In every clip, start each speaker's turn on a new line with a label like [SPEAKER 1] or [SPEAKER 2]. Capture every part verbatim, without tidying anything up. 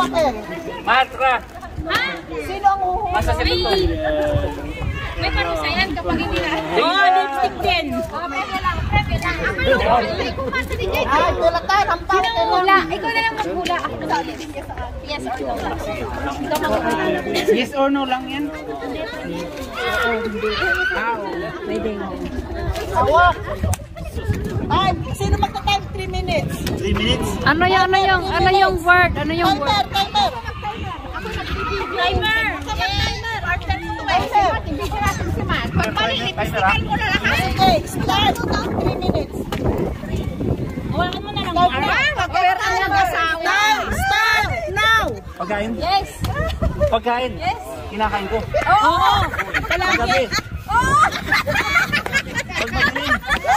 [SPEAKER 1] Hawakin.
[SPEAKER 2] Matra.
[SPEAKER 3] Ha?
[SPEAKER 1] Sino ang huhuli?
[SPEAKER 2] Masa si Buto.
[SPEAKER 3] May parusayan kapag hindi na.
[SPEAKER 4] Oh, lipstick din.
[SPEAKER 3] Oh, pepe lang, pepe lang. Ako yung huli ko pa sa digay.
[SPEAKER 1] Ay, tulad tayo. Kampal.
[SPEAKER 3] Sino ang hula? Ikaw na lang maghula. Ako na lang. Yes or no? Ikaw maghula.
[SPEAKER 4] Yes or no lang yan? Ah, pwede nga.
[SPEAKER 1] Hawak. Ay, sino magta-time? three minutes.
[SPEAKER 2] three minutes?
[SPEAKER 5] Ano yung, ano yung, ano yung word? Ano yung word?
[SPEAKER 1] Timer, timer.
[SPEAKER 3] Ako nagbibigay. Timer. Timer. Partner ko to eh. Hindi ko natin si Matt. Pag mali-lipstikan ko na lahat.
[SPEAKER 1] Okay, start. three minutes.
[SPEAKER 3] Hawakan mo na lang.
[SPEAKER 1] Ah, magpera ng asawa. Start now.
[SPEAKER 2] Pagkain?
[SPEAKER 3] Yes.
[SPEAKER 2] Pagkain?
[SPEAKER 3] Yes.
[SPEAKER 2] Kinakain ko.
[SPEAKER 3] Oo.
[SPEAKER 2] Paggabi.
[SPEAKER 3] Oo.
[SPEAKER 2] Pag madilim.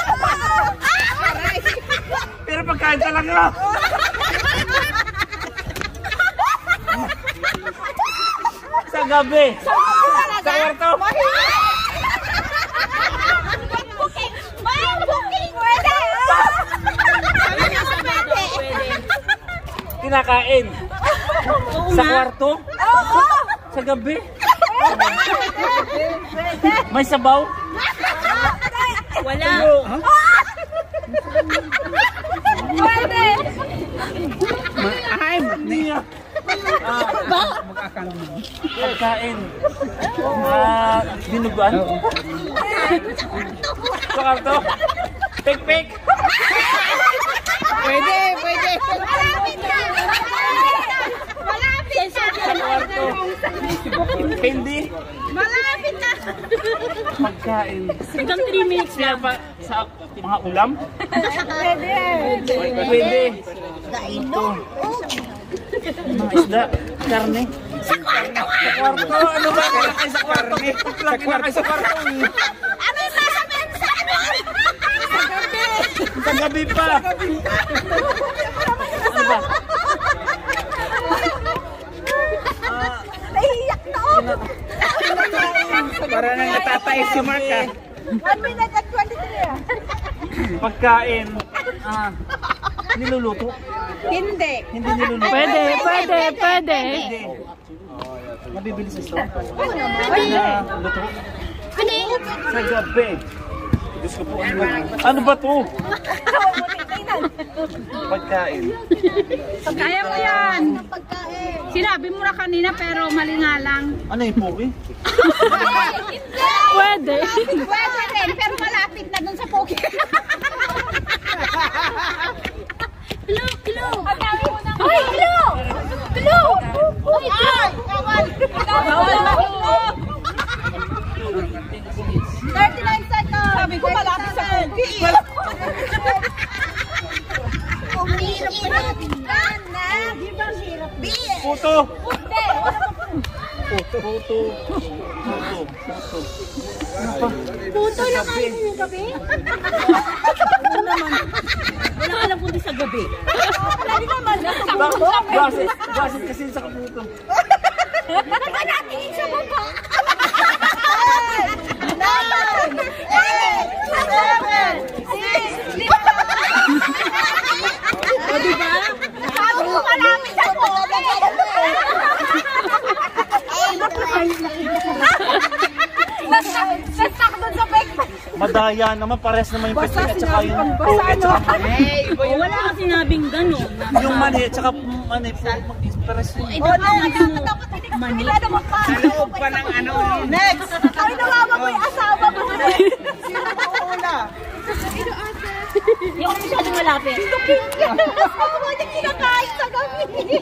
[SPEAKER 2] Pero pagkain talaga. Sa gabi. Sa kwarto.
[SPEAKER 3] Booking. May booking. Pwede.
[SPEAKER 2] Kinakain. Sa kwarto.
[SPEAKER 3] Oo.
[SPEAKER 2] Sa gabi. May sabaw.
[SPEAKER 4] Wala.
[SPEAKER 3] Pwede.
[SPEAKER 4] Ay,
[SPEAKER 2] Niya.
[SPEAKER 4] mag-akala mo.
[SPEAKER 2] Pagkain. Ah, dinuguan. Sa kwarto. Pek-pek.
[SPEAKER 4] Pwede, pwede.
[SPEAKER 3] Malapit na. Malapit na.
[SPEAKER 2] Sa kwarto. Hindi.
[SPEAKER 3] Malapit na.
[SPEAKER 2] Pagkain.
[SPEAKER 4] Hanggang three minutes
[SPEAKER 2] Siya pa sa mga ulam?
[SPEAKER 3] Pwede.
[SPEAKER 2] Pwede. Ito. Mga isda. Karne. Sa kwarto. Sa kwarto. Ano ba? Kinakain sa kwarto. Sa kwarto. Sa kwarto.
[SPEAKER 3] Ano yung sasabihin sa ano? Sa gabi.
[SPEAKER 2] Sa gabi pa. Ano ba?
[SPEAKER 3] Naiiyak na ako.
[SPEAKER 4] Para nang natatayos si Mark ah.
[SPEAKER 3] one minute and twenty-three ah.
[SPEAKER 2] Pagkain. Ah, niluluto.
[SPEAKER 3] Hindi.
[SPEAKER 2] Hindi niluluto.
[SPEAKER 5] Pwede, pwede, pwede.
[SPEAKER 2] Hindi. Mabibili sa store.
[SPEAKER 3] Pwede.
[SPEAKER 2] Na luto.
[SPEAKER 3] Ano?
[SPEAKER 2] Sa gabi. Diyos ko po, ano, ano ba to? Pagkain.
[SPEAKER 4] Kaya mo yan.
[SPEAKER 3] Pagkain.
[SPEAKER 4] Sinabi mo na kanina pero mali nga lang.
[SPEAKER 2] Ano yung pogi?
[SPEAKER 3] Hindi.
[SPEAKER 5] Pwede.
[SPEAKER 3] Pwede rin, pero malapit na dun sa pogi. Hello, hello. Ay, hello. Hello. Ay, bawal. Bawal. thirty-nine seconds. Sabi ko malapit sa pogi. Hirap ka na. Di ba hirap?
[SPEAKER 2] Puto.
[SPEAKER 3] Hindi.
[SPEAKER 2] Puto. Puto. Puto. Puto.
[SPEAKER 3] Puto na kayo yung gabi?
[SPEAKER 4] Wala ka lang kundi sa gabi.
[SPEAKER 3] Wala din naman.
[SPEAKER 2] Basit. Basit kasi sa kaputo.
[SPEAKER 3] Baka natin sa baba. Nine, eight, seven, six,
[SPEAKER 4] O diba?
[SPEAKER 3] sabi ko malapit sa pogi. Nastak doon sa bag.
[SPEAKER 2] Madaya naman. Pares naman yung pepper at saka yung pogi at saka mani.
[SPEAKER 4] O wala ka sinabing gano'n.
[SPEAKER 2] Yung mani at saka mani. Pares yun.
[SPEAKER 4] Eh, dapat natin mo.
[SPEAKER 3] Mani. Sa
[SPEAKER 4] loob pa ng ano.
[SPEAKER 1] Next.
[SPEAKER 3] Ay, nawawa mo yung asawa mo.
[SPEAKER 1] Sino mag-uula?
[SPEAKER 4] Yung masyadong malapit.
[SPEAKER 3] Asawa mo yung kinakain sa gabi.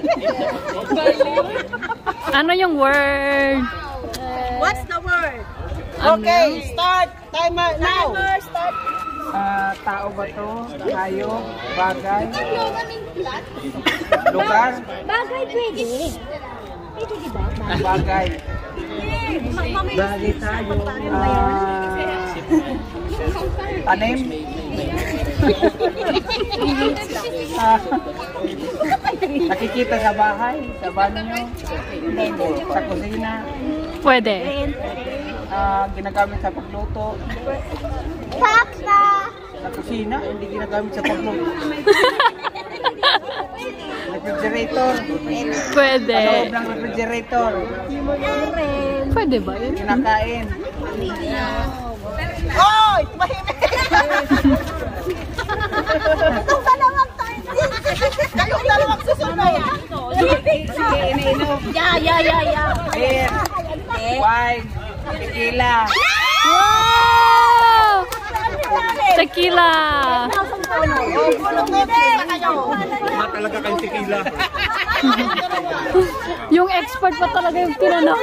[SPEAKER 5] Ano yung word?
[SPEAKER 3] What's the word?
[SPEAKER 1] Okay, start. Timer now.
[SPEAKER 3] Timer, start.
[SPEAKER 4] Ah, tao ba to? Hayop? Bagay? Lugar?
[SPEAKER 3] Bagay pwede. Pwede diba?
[SPEAKER 4] Bagay.
[SPEAKER 3] Mamay.
[SPEAKER 4] Bagay tayo. Ah, tanim? Ah, nakikita sa bahay? Sa banyo? Sa kusina?
[SPEAKER 5] Pwede.
[SPEAKER 4] Ah, ginagamit sa pagluto?
[SPEAKER 3] Sakta.
[SPEAKER 4] Sa kusina? Hindi ginagamit sa pagluto.
[SPEAKER 2] Refrigerator.
[SPEAKER 5] Pwede.
[SPEAKER 2] Loob ng refrigerator.
[SPEAKER 5] Pwede ba yun?
[SPEAKER 2] Kinakain.
[SPEAKER 1] Oy! Mahimik! Itong dalawang tayo. Kayong dalawang susunod.
[SPEAKER 2] Sige, iniinom.
[SPEAKER 3] Yeah, yeah, yeah, yeah.
[SPEAKER 2] Beer. Wine. Tequila.
[SPEAKER 5] Wow! Tequila.
[SPEAKER 1] Mga talaga kayong tequila.
[SPEAKER 5] Yung expert pa talaga yung tinanong.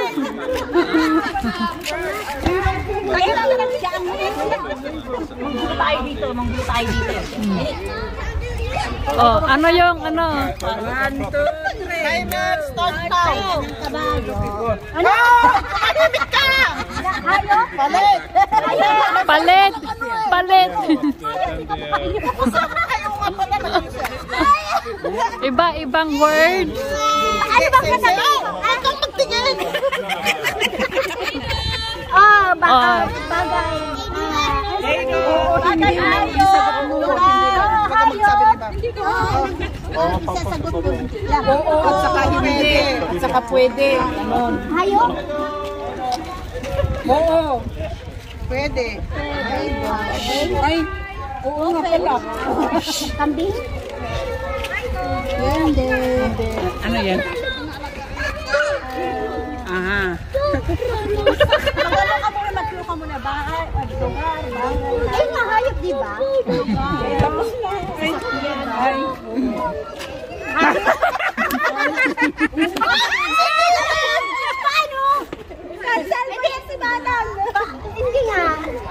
[SPEAKER 3] Manggulo tayo dito, manggulo tayo dito.
[SPEAKER 5] Oh, ano yung ano?
[SPEAKER 2] One, two, three.
[SPEAKER 1] Timer, start now.
[SPEAKER 3] Ano?
[SPEAKER 1] Mahimik ka!
[SPEAKER 3] Hayop?
[SPEAKER 1] Palit!
[SPEAKER 5] Palit! Palit!
[SPEAKER 1] Usap na kayo nga pala na lang siya.
[SPEAKER 5] Iba-ibang word.
[SPEAKER 1] Ano bang kasabi? Ay, kang magtingin!
[SPEAKER 3] Oh, baka
[SPEAKER 5] Oh.
[SPEAKER 3] bagay.
[SPEAKER 2] Lego.
[SPEAKER 3] Bagay hayop.
[SPEAKER 2] Oo, at saka hindi. At saka pwede. Ganon.
[SPEAKER 3] Hayop?
[SPEAKER 2] Oo.
[SPEAKER 1] Pwede.
[SPEAKER 2] Ay, oo nga pala.
[SPEAKER 3] Kambing? Hindi.
[SPEAKER 2] Ano yan? Aha.
[SPEAKER 3] Magano ka muna, matlo ka muna. Bahay, lugar, bahay. Ay, mahayop, di ba?
[SPEAKER 2] Tapos na. Ay, ay.
[SPEAKER 3] Paano? Cancel mo yan si Manang. Hindi nga.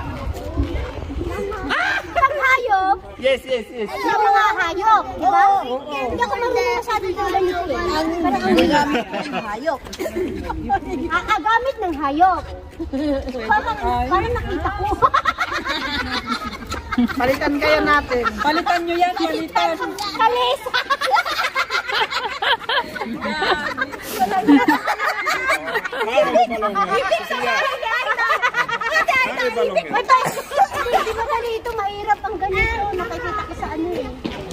[SPEAKER 3] Pag hayop,
[SPEAKER 2] Yes, yes, yes.
[SPEAKER 3] yung mga hayop, di ba? Hindi ako marunong masyadong tulad nito eh. Parang ang gamit ng hayop. Ah, ah, gamit ng hayop. Parang, parang nakita ko.
[SPEAKER 1] Palitan kayo natin.
[SPEAKER 2] Palitan nyo yan, palitan.
[SPEAKER 3] Kalis! Ibig sabihin, ito, hindi ba ganito, mahirap ang ganito. Nakikita ko sa ano eh.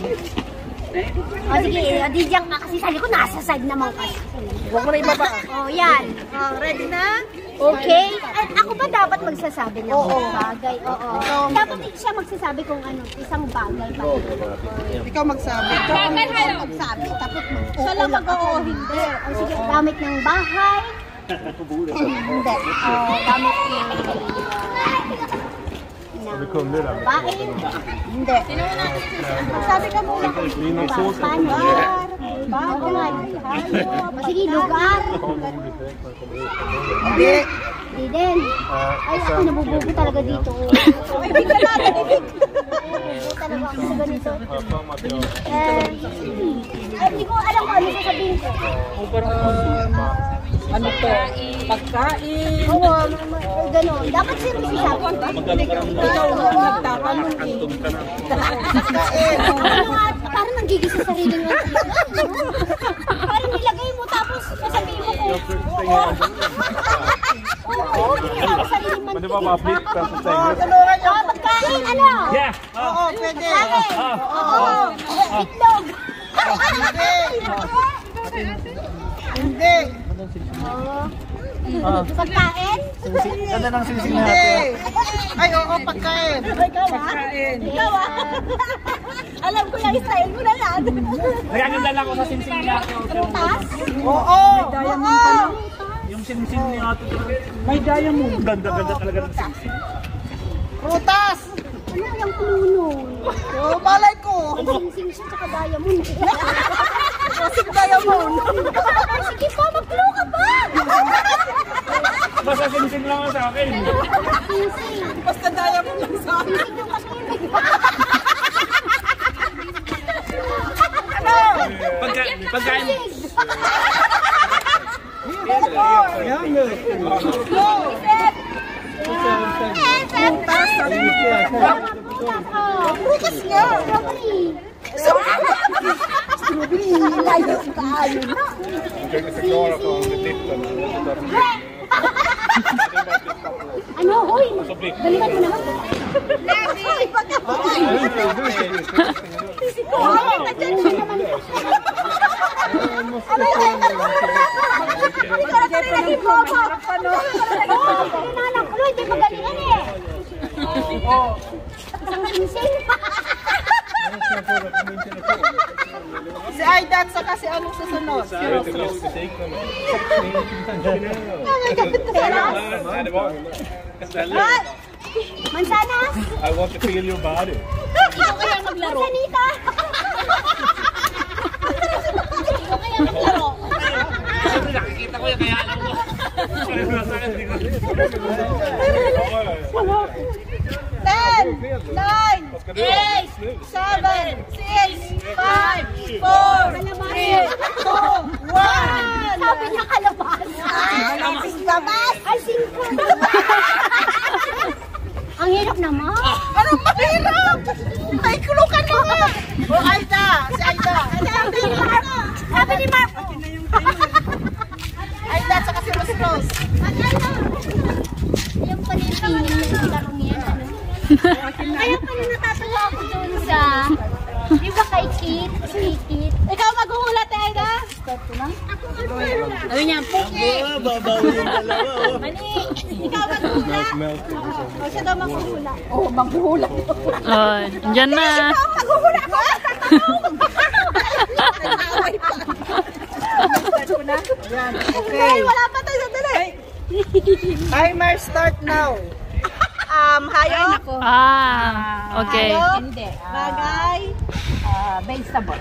[SPEAKER 3] O sige, di diyan ka kasi sa likod, nasa side naman kasi.
[SPEAKER 1] Huwag mo na ibaba.
[SPEAKER 3] O yan. O, ready na? Okay. Ay, ako ba dapat magsasabi ng
[SPEAKER 1] Oo.
[SPEAKER 3] bagay? Oo. Dapat siya magsasabi kung ano, isang bagay ba?
[SPEAKER 1] Ikaw magsabi.
[SPEAKER 3] Ikaw magsabi. Tapos siya lang mag-oo, hindi. O sige, gamit ng bahay. Hindi. O, gamit ng ng bahay. Hindi. Magsabi ka muna. Panar. Bagay. Hayop. O sige, lugar.
[SPEAKER 1] Hindi.
[SPEAKER 3] Hindi din. Ay, ako nabubugo talaga dito. Ay, hindi ka natin. Nabubugo talaga ako sa ganito. Eh, ay, hindi ko alam kung ano sasabihin ko.
[SPEAKER 2] Ano to? Pagkain.
[SPEAKER 3] Oo, eh, gano'n. Dapat siya magsasabi.
[SPEAKER 2] Ikaw nga nagtatanong eh.
[SPEAKER 3] Ano nga, parang nanggigis sa sarili nga. Parang nilagay mo tapos sasabihin mo ko. Oo. Oo, nilagay mo sarili man.
[SPEAKER 6] Pwede ba ma-flip ka sa
[SPEAKER 1] Oh,
[SPEAKER 6] side?
[SPEAKER 1] tulungan niyo.
[SPEAKER 3] Oh, pagkain, ano?
[SPEAKER 6] Yeah!
[SPEAKER 1] Oo, pwede.
[SPEAKER 3] Pagkain. Oo. Itlog.
[SPEAKER 1] Hindi.
[SPEAKER 3] Oo. Pagkain?
[SPEAKER 2] Ganda ng sising
[SPEAKER 1] Hindi.
[SPEAKER 2] natin.
[SPEAKER 1] Ay, oo, pagkain.
[SPEAKER 3] Ikaw ah? Ikaw ah? Alam ko yung style mo na yan.
[SPEAKER 2] Nagaganda lang ako sa singsing ni Ate.
[SPEAKER 3] Prutas?
[SPEAKER 1] Oo. Oo.
[SPEAKER 2] Yung singsing ni Ate. May diamond. Ganda-ganda talaga ng singsing.
[SPEAKER 1] Prutas.
[SPEAKER 3] Ano yung puno?
[SPEAKER 1] Oo, malay ko.
[SPEAKER 3] Sing-sing siya tsaka diamond.
[SPEAKER 1] Kasi diamond.
[SPEAKER 3] Sige pa, mag-clue ka pa!
[SPEAKER 2] Basta singsing lang ako sa akin.
[SPEAKER 3] Sing-sing.
[SPEAKER 1] Basta diamond lang sa akin.
[SPEAKER 3] Sing yung kasi.
[SPEAKER 1] Ano?
[SPEAKER 2] Pagka, pagkain.
[SPEAKER 1] Prutas. Prutas nga.
[SPEAKER 3] Strawberry. Strawberry. Layo ka. Ayun na.
[SPEAKER 6] Försökte förklara för honom med titeln.
[SPEAKER 3] Ano? Uy! Galingan mo naman. Uy! Pagkapuloy! Uy! Nandiyan siya naman. Abay, abay, abay! Ikaw na tuloy na hip-hop! Oo! Pinanak ko, hindi magalingan eh! Isang pinsel!
[SPEAKER 1] Si Aida at saka si anong susunod?
[SPEAKER 3] Ay! Mansanas!
[SPEAKER 6] I want to feel your body.
[SPEAKER 3] Ikaw kaya maglaro? Mansanita! Ikaw kaya maglaro?
[SPEAKER 2] Nakikita ko yan, kaya alam mo.
[SPEAKER 1] ten, nine, eight, seven, six, five, four, three, two, one.
[SPEAKER 3] Sabi niya kalabas.
[SPEAKER 1] Malapis labas.
[SPEAKER 3] Ay, singko. Ang hirap naman.
[SPEAKER 1] Anong mahirap? Ay, kulukan mo nga. O, Aida. Si Aida.
[SPEAKER 3] Sabi ni Mark. Sabi ni Mark.
[SPEAKER 1] Aida at saka si Rose Rose.
[SPEAKER 3] Ayun pala yung feeling ng larong yan. Ano? Kaya pala natatawa ako doon sa... Di ba kay Kit? Si Kit?
[SPEAKER 1] Ikaw maghuhulat, eh, Aida.
[SPEAKER 3] Start ko lang. Sabi niya, Puki.
[SPEAKER 6] Babawi yung dalawa.
[SPEAKER 3] Mani, ikaw maghuhula. O siya daw maghuhula.
[SPEAKER 1] Oh, maghuhulat.
[SPEAKER 5] Ay, dyan na.
[SPEAKER 3] Ikaw maghuhula ko.
[SPEAKER 1] Yan, okay.
[SPEAKER 3] Ay, wala pa tayo. Sandali.
[SPEAKER 1] Timer start now. Um, hayop.
[SPEAKER 5] Ah, okay.
[SPEAKER 1] Hayop.
[SPEAKER 3] Hindi.
[SPEAKER 1] Bagay.
[SPEAKER 3] Uh, vegetable.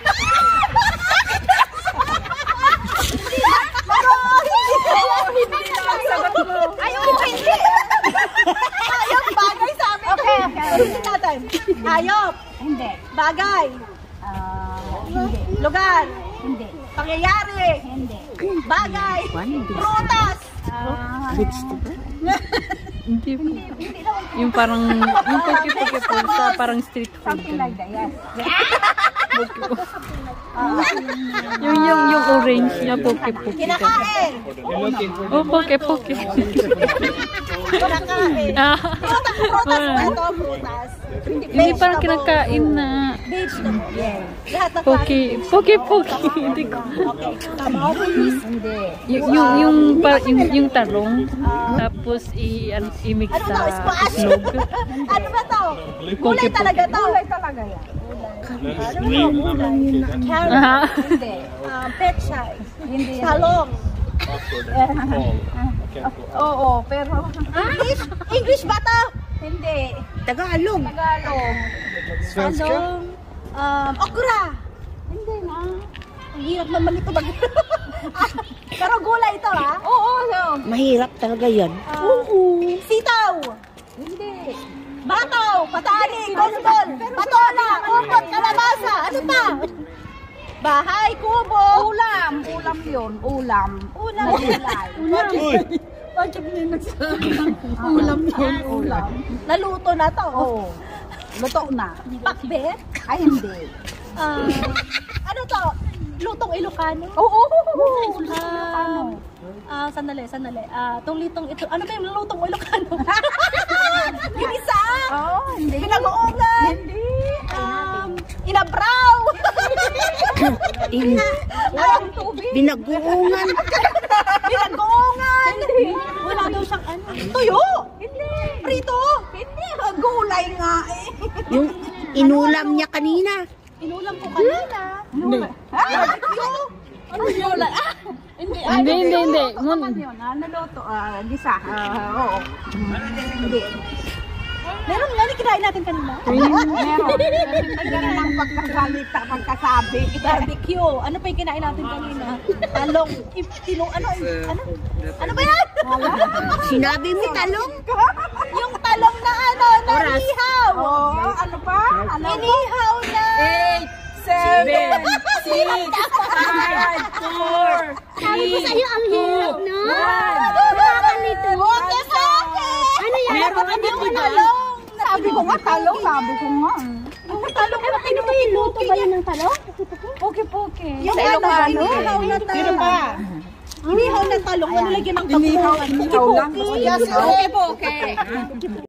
[SPEAKER 1] Ayun, hindi. Hayop, bagay sa amin.
[SPEAKER 3] Okay, okay.
[SPEAKER 1] Ulitin natin. Hayop,
[SPEAKER 3] Hindi.
[SPEAKER 1] bagay,
[SPEAKER 3] Ah, hindi.
[SPEAKER 1] lugar,
[SPEAKER 3] Hindi.
[SPEAKER 1] pangyayari,
[SPEAKER 3] Hindi.
[SPEAKER 1] bagay, prutas.
[SPEAKER 3] Ah,
[SPEAKER 5] Hindi po. Yung parang, yung puki-puki po sa parang street food.
[SPEAKER 3] something like that, yes.
[SPEAKER 5] Yung, yung, yung orange niya, puki-puki.
[SPEAKER 1] Kinakain.
[SPEAKER 5] Oh, puki-puki.
[SPEAKER 1] Kinakain.
[SPEAKER 5] Ah,
[SPEAKER 1] Prutas po ito, prutas.
[SPEAKER 5] hindi parang kinakain na
[SPEAKER 1] Vegetable. Yes. Lahat ng
[SPEAKER 5] puki, puki-puki. Hindi ko.
[SPEAKER 1] Okay. Tama ako, please.
[SPEAKER 3] Hindi.
[SPEAKER 5] Yung, yung, yung, par- yung, yung tarong, tapos i, ano, i-mix
[SPEAKER 1] Ano to?
[SPEAKER 5] sa
[SPEAKER 1] Squash?
[SPEAKER 5] islog.
[SPEAKER 1] Ano ba to? Gulay talaga to.
[SPEAKER 3] Gulay talaga yan.
[SPEAKER 1] Carrot.
[SPEAKER 5] Ah,
[SPEAKER 3] Hindi.
[SPEAKER 1] Um, pechay.
[SPEAKER 3] Hindi.
[SPEAKER 1] Talong.
[SPEAKER 3] Oo, pero
[SPEAKER 1] English? English ba to?
[SPEAKER 3] hindi.
[SPEAKER 1] Tagalog.
[SPEAKER 3] Tagalog.
[SPEAKER 1] Talong. Um, okra.
[SPEAKER 3] Hindi na.
[SPEAKER 1] Ang hirap naman ito mag... Pero gulay ito, ha?
[SPEAKER 3] Oo, no.
[SPEAKER 1] Mahirap talaga yan. Oo. Sitaw.
[SPEAKER 3] Hindi.
[SPEAKER 1] Bataw. Patani. Golbol. Patola. Upot. Kalabasa. Ano pa? Bahay. Kubo.
[SPEAKER 3] Ulam. Ulam yun. Ulam.
[SPEAKER 1] Ulam.
[SPEAKER 3] Gulay.
[SPEAKER 1] Ulam. Bakit niya Ulam yun.
[SPEAKER 3] Ulam.
[SPEAKER 1] Naluto na to.
[SPEAKER 3] Oo. Luto na.
[SPEAKER 1] Pakbet.
[SPEAKER 3] Ay, hindi.
[SPEAKER 1] Ah, ano to? Lutong Ilocano?
[SPEAKER 3] Oo.
[SPEAKER 1] Ah, ah, sandali, sandali. Ah, tong litong ito. Ano ba yung lutong Ilocano? Ginisa!
[SPEAKER 3] Oo, hindi.
[SPEAKER 1] Pinag-uungan!
[SPEAKER 3] Hindi.
[SPEAKER 1] Um, inabraw!
[SPEAKER 3] In,
[SPEAKER 1] Ang tubig!
[SPEAKER 3] Binaguungan.
[SPEAKER 1] Pinag-uungan! Wala daw siyang ano. Tuyo!
[SPEAKER 3] Hindi.
[SPEAKER 1] Prito!
[SPEAKER 3] Hindi.
[SPEAKER 1] Gulay nga eh.
[SPEAKER 3] Yung inulam niya kanina.
[SPEAKER 1] Inulam ko kanina.
[SPEAKER 3] Hindi.
[SPEAKER 1] Barbecue! Ano yun? Ah!
[SPEAKER 3] Hindi.
[SPEAKER 5] Hindi, hindi, hindi.
[SPEAKER 3] Luto naman yun. Ah, naluto. Ah, gisa. Ah, oo. Hindi.
[SPEAKER 1] Meron nga, kinain natin kanina.
[SPEAKER 3] Meron. Meron ng pagkasalita, pagkasabi.
[SPEAKER 1] Barbecue. Ano pa yung kinain natin kanina? Talong. I- Tino, ano? Ano? Ano ba yan?
[SPEAKER 3] Sinabi mo talong?
[SPEAKER 1] Yung talong na ano, na
[SPEAKER 3] Oras.
[SPEAKER 1] inihaw.
[SPEAKER 3] Oo. Ano pa? Ano pa?
[SPEAKER 1] Inihaw na.
[SPEAKER 2] Eight, seven, six, five, four,
[SPEAKER 3] Sabi ko sa'yo, ang hirap na.
[SPEAKER 1] Nakakalito. Okay sa akin.
[SPEAKER 3] Ano yan?
[SPEAKER 1] Meron ka yung talong.
[SPEAKER 3] Sabi ko nga talong. Sabi ko nga.
[SPEAKER 1] Yung talong na
[SPEAKER 3] Ano ba yung luto ba yun ng talong?
[SPEAKER 1] Puki-puki. Yung
[SPEAKER 3] Sa
[SPEAKER 1] ano,
[SPEAKER 3] Ilocano.
[SPEAKER 1] inihaw na talong.
[SPEAKER 2] Sino pa?
[SPEAKER 1] Inihaw na talong, ano lagyan ng kapo?
[SPEAKER 4] Inihaw lang. Okay po, okay.